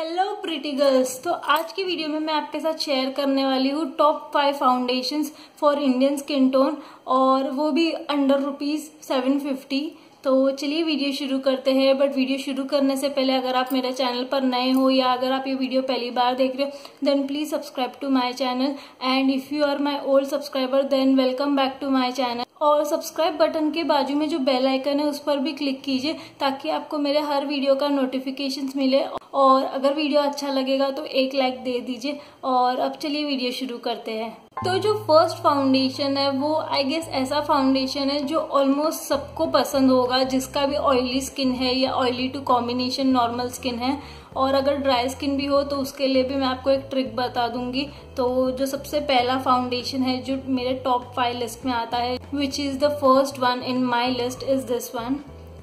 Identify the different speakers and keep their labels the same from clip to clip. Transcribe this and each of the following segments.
Speaker 1: Hello pretty girls. तो आज की वीडियो में मैं आपके साथ शेयर करने वाली हूँ top 5 foundations for Indian skin tone, और वो भी अंडर ₹750। तो चलिए वीडियो शुरू करते हैं। बट वीडियो शुरू करने से पहले अगर आप मेरे चैनल पर नए हो या अगर आप ये वीडियो पहली बार देख रहे हो then please subscribe to my channel, and if you are my old subscriber then welcome back to my channel. और सब्सक्राइब बटन के बाजू में जो बेल आइकन है उस पर भी क्लिक कीजिए ताकि आपको मेरे हर वीडियो का नोटिफिकेशंस मिले। और अगर वीडियो अच्छा लगेगा तो एक लाइक दे दीजिए। और अब चलिए वीडियो शुरू करते हैं। तो जो फर्स्ट फाउंडेशन है वो आई गेस ऐसा फाउंडेशन है जो ऑलमोस्ट सबको पसंद होगा, जिसका भी ऑयली स्किन है या oily to combination normal skin है। और अगर ड्राई स्किन भी हो तो उसके लिए भी मैं आपको एक ट्रिक बता दूंगी। तो जो सबसे पहला फाउंडेशन है जो मेरे टॉप 5 लिस्ट में आता है, which is the first one in my list, is this one.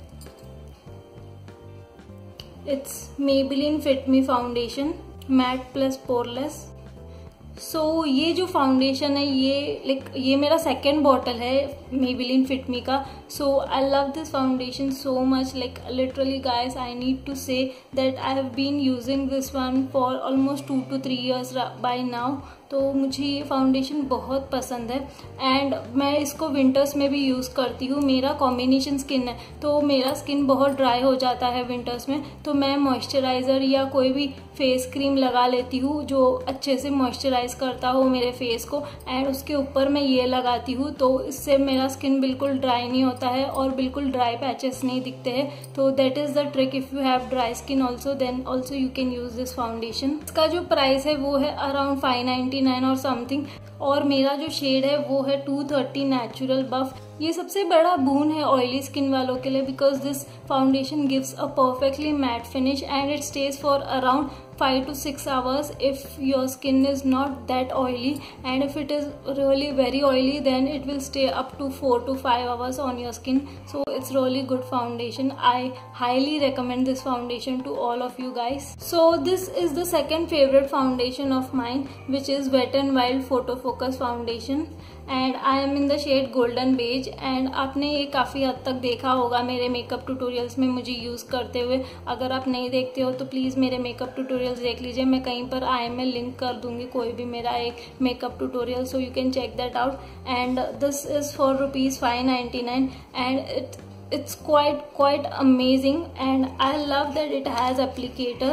Speaker 1: It's Maybelline Fit Me foundation matte plus poreless. So ये जो फाउंडेशन है ये मेरा सेकेंड बॉटल है Maybelline Fit Me का। So I love this foundation so much, like literally guys I need to say that I have been using this one for almost 2 to 3 years by now. तो मुझे ये foundation बहुत पसंद है and मैं इसको winters में भी यूज करती हूँ। मेरा कॉम्बिनेशन स्किन है तो मेरा स्किन बहुत ड्राई हो जाता है विंटर्स में, तो मैं मॉइस्चराइजर या कोई भी फेस क्रीम लगा लेती हूँ जो अच्छे से मॉइस्चराइज करता हो मेरे फेस को, एंड उसके ऊपर मैं ये लगाती हूँ। तो इससे मेरा स्किन बिल्कुल ड्राई नहीं होता है और बिल्कुल ड्राई पैचेस नहीं दिखते हैं। तो that is the trick. If you have dry skin also then also you can use this foundation. इसका जो प्राइस है वो है अराउंड 599 और समथिंग, और मेरा जो शेड है वो है 230 नेचुरल बफ। ये सबसे बड़ा बून है ऑयली स्किन वालों के लिए, because this foundation gives a perfectly matte finish and it stays for around 5 to 6 hours if your skin is not that oily, and if it is really very oily then it will stay up to 4 to 5 hours on your skin. So it's really good foundation. I highly recommend this foundation to all of you guys. So this is the second favorite foundation of mine, which is Wet n Wild Photo Focus foundation and I am in the shade golden beige। and आपने ये काफी हद तक देखा होगा मेरे makeup tutorials में मुझे यूज करते हुए। अगर आप नहीं देखते हो तो प्लीज मेरे मेकअप ट्यूटोरियल्स देख लीजिए। मैं कहीं पर में लिंक कर दूंगी कोई भी मेरा एक makeup tutorial, so you can check that out. And this is for ₹599 and it's quite amazing and I love that it has applicator।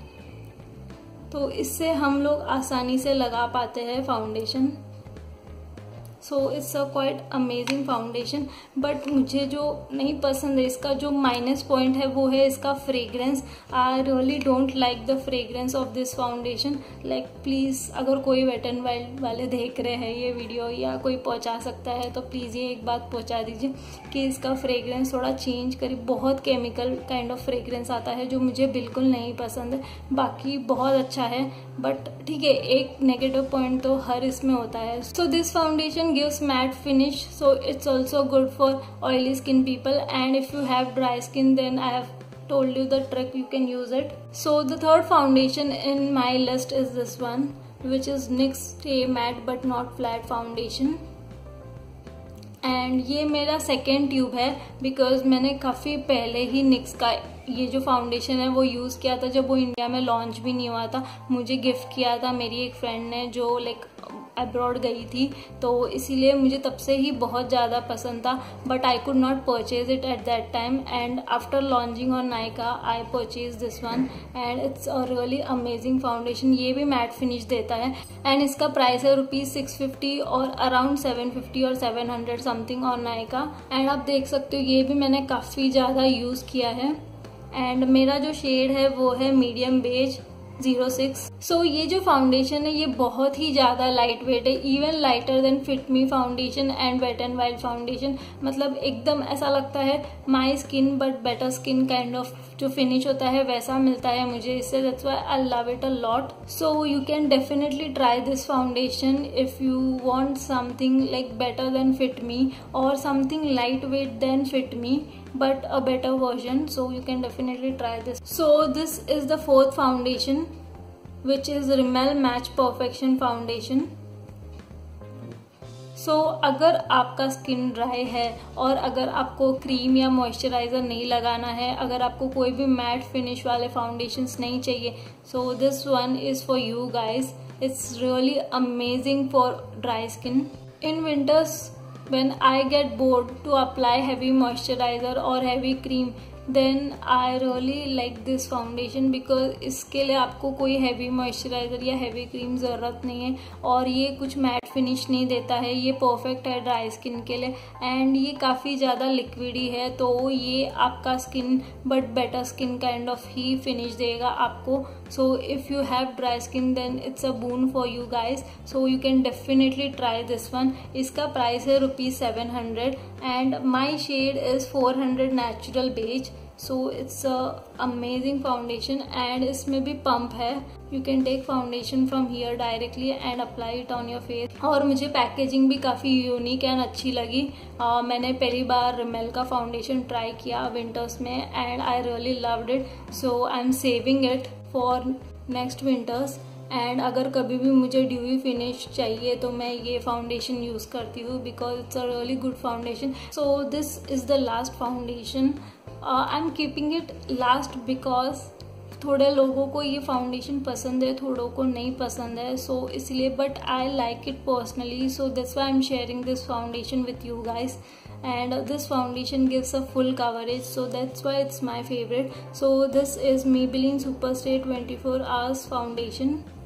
Speaker 1: तो इससे हम लोग आसानी से लगा पाते हैं foundation. So it's a quite amazing foundation. But मुझे जो नहीं पसंद है, इसका जो माइनस पॉइंट है वो है इसका fragrance. I really don't like the fragrance of this foundation. Like please अगर कोई वेट एंड वाइल्ड वाले देख रहे हैं ये वीडियो या कोई पहुंचा सकता है तो प्लीज ये एक बात पहुंचा दीजिए कि इसका फ्रेग्रेंस थोड़ा चेंज करिए। बहुत केमिकल काइंड ऑफ फ्रेग्रेंस आता है जो मुझे बिल्कुल नहीं पसंद है। बाकी बहुत अच्छा है बट ठीक है, एक नेगेटिव पॉइंट तो हर इसमें होता है। So this foundation gives matte finish, so it's also good for oily skin people, and if you have dry skin then I have told you the trick, you can use it. So the third foundation in my list is this one, which is NYX Stay Matte But Not Flat foundation। And ये मेरा second tube है because मैंने काफ़ी पहले ही NYX का ये जो foundation है वो यूज़ किया था जब वो इंडिया में लॉन्च भी नहीं हुआ था। मुझे गिफ्ट किया था मेरी एक फ्रेंड ने जो लाइक अब्रॉड गई थी, तो इसीलिए मुझे तब से ही बहुत ज़्यादा पसंद था। But I could not purchase it at that time and after launching on Nykaa I purchase this one and it's a really amazing foundation. ये भी मैट फिनिश देता है एंड इसका प्राइस है ₹650 और अराउंड 750 और 700 समथिंग ऑन नायका। एंड आप देख सकते हो ये भी मैंने काफ़ी ज़्यादा यूज़ किया है एंड मेरा जो शेड है वो है मीडियम बेज 06। सो ये जो फाउंडेशन है ये बहुत ही ज्यादा लाइट वेट है, even lighter than Fit Me foundation and Wet and Wild foundation. मतलब एकदम ऐसा लगता है my skin but better skin kind of जो फिनिश होता है वैसा मिलता है मुझे इससे। That's why I love it a lot. So you can definitely try this foundation if you want something like better than Fit Me और something light weight than Fit Me but a better version, so you can definitely try this. So this is the fourth foundation, which is Rimmel Match Perfection foundation। So अगर आपका skin dry है और अगर आपको cream या moisturiser नहीं लगाना है, अगर आपको कोई भी मैट फिनिश वाले फाउंडेशंस नहीं चाहिए, so this one is for you guys. It's really amazing for dry skin. In winters, when I get bored to apply heavy moisturizer or heavy cream, then I really like this foundation because इसके लिए आपको कोई heavy moisturizer या heavy cream ज़रूरत नहीं है और ये कुछ मैट फिनिश नहीं देता है. ये परफेक्ट है ड्राई स्किन के लिए एंड ये काफ़ी ज़्यादा लिक्विडी है, तो ये आपका skin but better skin kind of ही फिनिश देगा आपको. So if you have dry skin then it's a boon for you guys. So you can definitely try this one. इसका प्राइस है ₹700 and my shade is 400 natural beige. So it's a amazing foundation and इसमें भी pump है. You can take foundation from here directly and apply it on your face. और मुझे packaging भी काफ़ी unique and अच्छी लगी. मैंने पहली बार रिमेल का फाउंडेशन ट्राई किया विंटर्स में and I really loved it. So I am saving it for next winters. And अगर कभी भी मुझे ड्यूई फिनिश चाहिए तो मैं ये फाउंडेशन यूज़ करती हूँ because it's a really good foundation. So this is the last foundation. I am keeping it last because थोड़े लोगों को ये फाउंडेशन पसंद है, थोड़ों को नहीं पसंद है. सो इसलिए but I like it personally. So that's why I am sharing this foundation with you guys. And this foundation gives a full coverage, so that's why it's my favorite. So this is Maybelline Superstay 24 Hours Foundation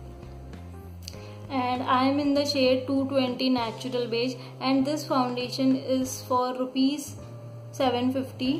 Speaker 1: and I am in the shade 220 Natural Beige and this foundation is for ₹750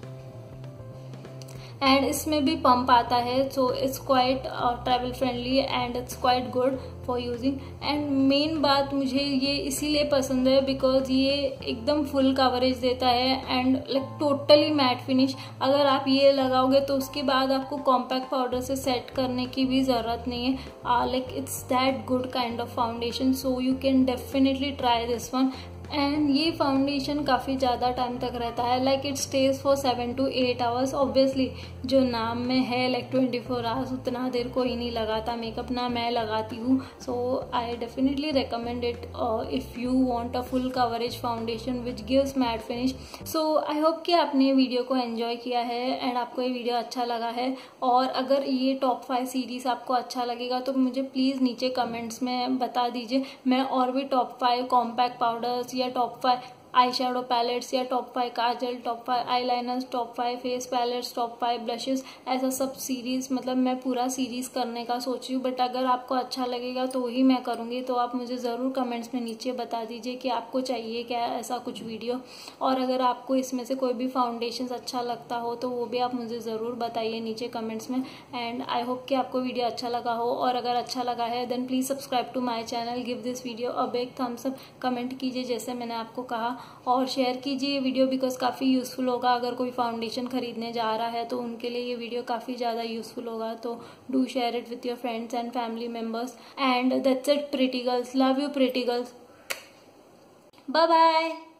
Speaker 1: and इसमें भी pump आता है. So it's quite travel friendly and it's quite good for using. And main बात मुझे ये इसीलिए पसंद है बिकॉज ये एकदम फुल कवरेज देता है and like totally matte finish. अगर आप ये लगाओगे तो उसके बाद आपको कॉम्पैक्ट पाउडर से सेट करने की भी ज़रूरत नहीं है. Like it's that good kind of foundation. So you can definitely try this one. And ये फाउंडेशन काफ़ी ज़्यादा टाइम तक रहता है. Like it stays for 7 to 8 hours. Obviously जो नाम में है लाइक 24 hours उतना देर कोई नहीं लगाता मेकअप, ना मैं लगाती हूँ. So I definitely recommend it if you want a full coverage foundation which gives matte finish. So I hope कि आपने वीडियो को एंजॉय किया है एंड आपको ये वीडियो अच्छा लगा है. और अगर ये टॉप 5 सीरीज आपको अच्छा लगेगा तो मुझे प्लीज़ नीचे कमेंट्स में बता दीजिए. मैं और भी टॉप 5 कॉम्पैक्ट पाउडर्स या टॉप 5 आई शेडो पैलेट्स या top 5 kajal, top 5 eyeliners, top 5 face palettes, top 5 blushes, ऐसा सब सीरीज मतलब मैं पूरा सीरीज करने का सोच रही हूँ. बट अगर आपको अच्छा लगेगा तो ही मैं करूँगी. तो आप मुझे ज़रूर कमेंट्स में नीचे बता दीजिए कि आपको चाहिए क्या ऐसा कुछ वीडियो. और अगर आपको इसमें से कोई भी फाउंडेशन अच्छा लगता हो तो वो भी आप मुझे ज़रूर बताइए नीचे कमेंट्स में. एंड आई होप कि आपको वीडियो अच्छा लगा हो और अगर अच्छा लगा है then please subscribe to my channel, give this video a big thumbs up, comment कीजिए जैसे मैंने आपको कहा और शेयर कीजिए वीडियो बिकॉज काफ़ी यूज़फुल होगा. अगर कोई फाउंडेशन खरीदने जा रहा है तो उनके लिए ये वीडियो काफ़ी ज़्यादा यूज़फुल होगा. तो do share it with your friends and family members. And that's it pretty girls. Love you pretty girls. Bye bye.